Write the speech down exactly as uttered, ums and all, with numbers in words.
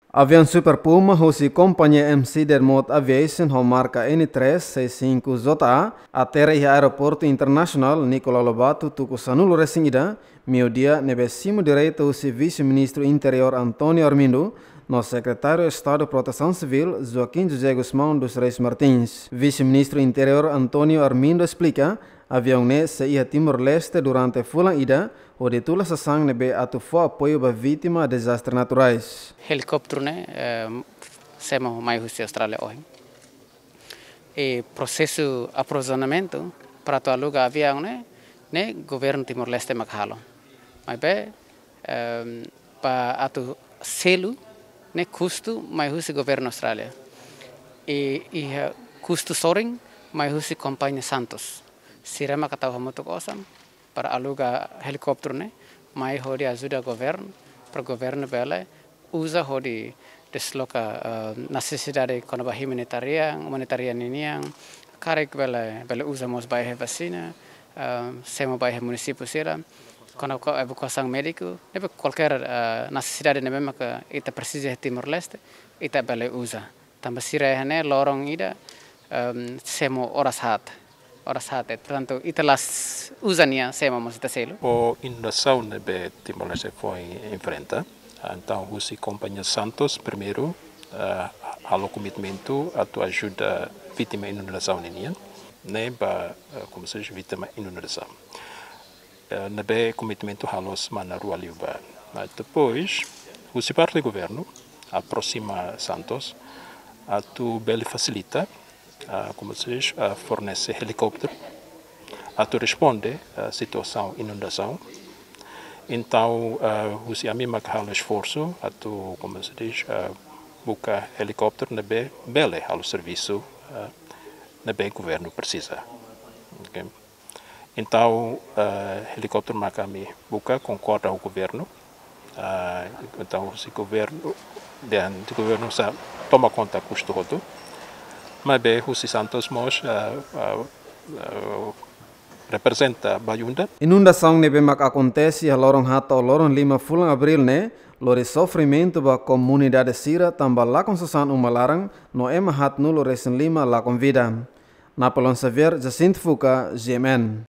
Avião Super Puma, hosi companhia M C Dermot Aviation, com marca N três seis cinco J A, aterra em aeroporto internacional Nicolau Lobato, Tuku Sanulo Resingida, meu dia, nebe cima direito o vice-ministro interior Antônio Armindo, no secretário de Estado de Proteção Civil, Joaquim José Guzmão dos Reis Martins. Vice-ministro interior Antônio Armindo explica, avião ne se ia Timor-Leste durante fulan ida, onde tula sasang nebe atufo apoio ba vítima de desastres naturais. Helicóptero né, sema mai husi Austrália hoje. E processo aprovisionamento para tu alugar avião né, né governo Timor-Leste makhalo. Mas bem, para atu selo né custo mai husi governo Austrália. E e custo soring mai husi companhia Santos. Sirema kata hamutu kosam para alugar helicóptero né, mai hodi ajuda governo para governo bela usa hodi desloca uh, necessidade quando vai humanitaria humanitaria niniang karek bela bela usa mos bairro vacina uh, sema bairro município sera quando ko evacuação médico nebe qualquer uh, necessidade nebe maka ita precisa Timor-Leste ita bela usa tambah sira né lorong ida um, semo horas hat horas hat portanto ita las usania sema mos ita selo o inundação nebe Timor-Leste foi enfrenta. Então, a companhia Santos, primeiro, uh, há o comitimento a tua ajuda vítima de inundação nenia, né, para uh, como se diz vítima de inundação. Uh, nebe comitimento há os manaru ali ba. Mas depois, o parte do governo aproxima Santos, a tu bele facilita, uh, como se diz, uh, fornece helicóptero, a tu responde à situação de inundação. Então, uh, os amigos que esforço, a tu, como se diz, uh, busca helicóptero na B, bele ao serviço uh, na B governo precisa. Okay? Então, uh, helicóptero macami busca concorda ao governo. Uh, então, se governo, o governo sa toma conta custo todo, mas bem, os Santos mos uh, uh, uh, representa Bayunda. Inundação nebe mak acontece a lorong hata o lorong lima fulan abril ne, lori sofrimento ba comunidade sira tambah lakon sasan umalarang no ema hat nulo resen lima lakon vida. Napolon Xavier, Jacinto Fuca, G M N.